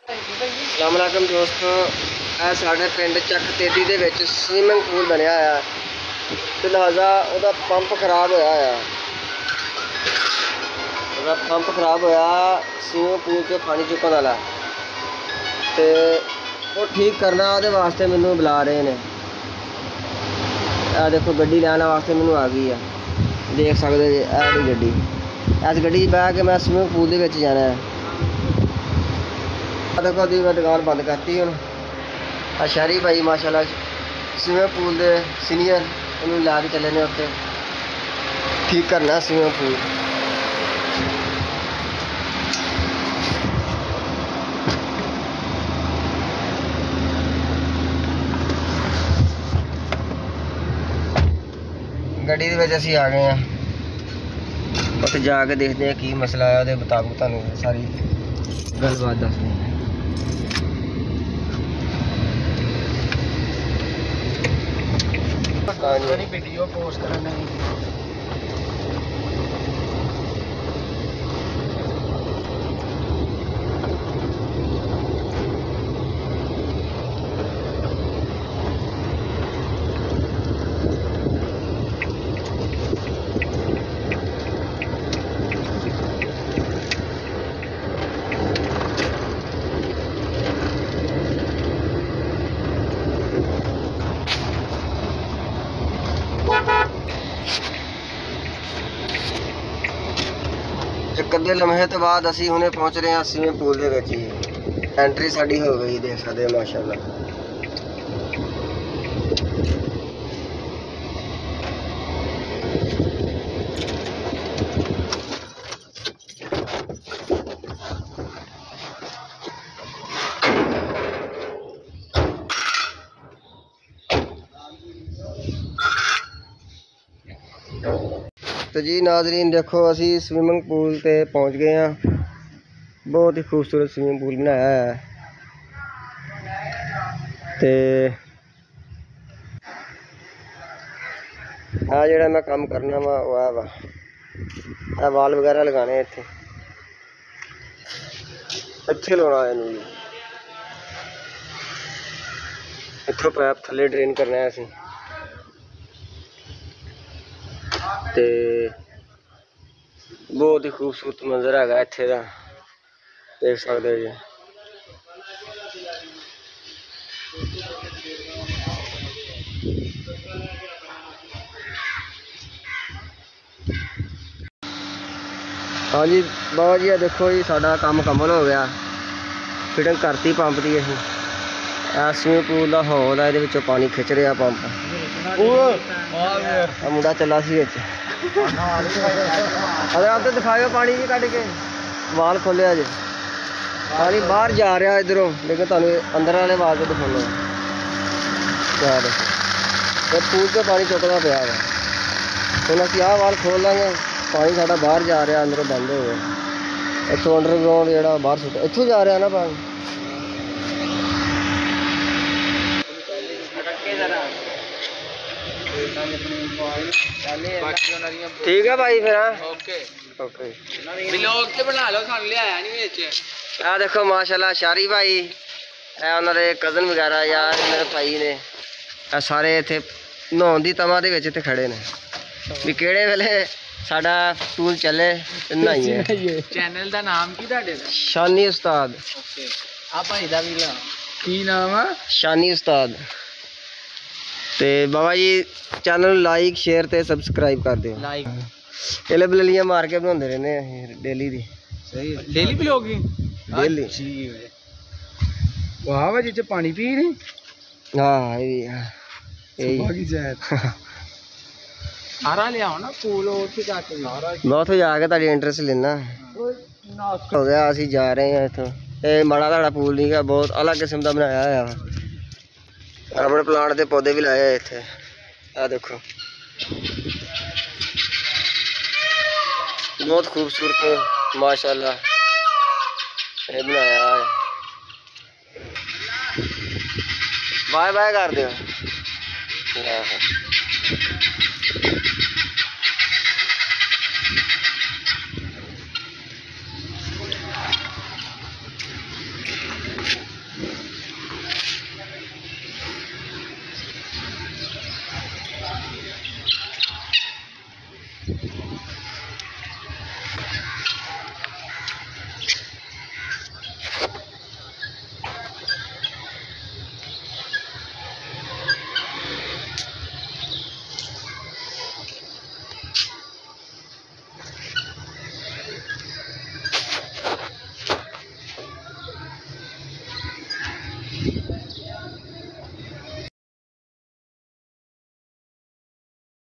अस्सलामुअलैकुम दोस्तों, साढ़े पिंड चक तेदी दे विच स्विमिंग पूल बनया है ते लिहाजा उहदा पंप खराब होया है। उहदा पंप खराब होया स्विमिंग पूल च पानी चुकन वाला ते वो ठीक करना उहदे वास्ते मैनू बुला रहे ने। आ देखो गड्डी लैने वास्ते मैनू आ गई है, देख सकते जी ऐ गड्डी। इस गड्डी बह के मैं स्विमिंग पूल दे विच जाना है। देखो अभी मैं दुकान बंद करती हूँ। शहरी भाई माशाल्लाह स्विमिंग पूल के सीनियर उन्होंने ला के चले ने उत्ते ठीक करना स्विमिंग पूल। गड्डी दे विच असीं आ गए हैं, उत्थे जाके देखते हैं की मसला है, उहदे मुताबिक तुहानूं सारी गलबात दसदे हैं। वीडियो पोस्ट करना एक अद्धे लम्हे तो बाद असी हुणे पहुँच रहे हैं स्विमिंग पूल के विच ही। एंट्री साडी हो गई, देख सकते हैं माशाल्लाह। तो जी नाजरीन देखो असी स्विमिंग पूल पे पहुंच गए हैं। बहुत ही खूबसूरत स्विमिंग पूल बनाया है ते आ जेड़ा मैं काम करना वा वह वाल वगैरह लगाने इत्थे अच्छे लाना है। इत्थों पैप थले ड्रेन करना है असी ते बहुत ही खूबसूरत मंजर है इत्थे दा, देख सकते जी। हाँ जी बाबा जी देखो जी साडा काम मुकम्मल हो गया, फिटिंग करती पंप की असीं। स्विमिंग पूल का हॉल है, ये पानी खिंच रहा पंप। मुंडा चला सी आप तो दिखाओ पानी जी कट के वाल खोलिया जे, पानी बाहर जा रहा इधरों, लेकिन तुहानूं अंदर वाले वाल तो दिखाना क्या देखो पूल से पानी चुकता पाया है। हुण असीं आह वाल खोल लांगे, पानी साडा बाहर जा रहा अंदरों बंद हो गया। इत्थों अंडरग्राउंड जिहड़ा बाहर सुट इत्थों जा रहा ना पानी। ठीक है भाई फिर ओके बना लो आ देखो माशाल्लाह शारी भाई उन्होंने कज़न वगैरह यार मेरे भाई ने सारे इत्थे नहाउण दी तमा दे विच इत्थे खड़े ने भी किहड़े वेले साडा पूल चले नहाइए। चैनल दा नाम की तुहाडे दा? शानी उस्ताद। ओके आ भाई दा भी की नाम है? शानी उस्ताद। ते Baba ji channel like share ते सबसक्राइब कर दो। लाइक एले बलियां मार के बनाते रहने डेली दी। सही है, डेली ब्लॉगिंग डेली। वाह भाई जी पानी पी रही। हाँ यही सारा ले आओ ना पूल उठ जाके बहुत जाके ताड़ी इंटरेस्ट लेना हो गया। असी जा रहे हैं इथों, ये माड़ा ताड़ा पूल नहीं है, बहुत अलग किस्म का बनाया है। अपने प्लांट के पौधे भी लाए इत्थे, आ देखो बहुत खूबसूरत माशाल्लाह ये बनाया है। बाय बाय कर दो।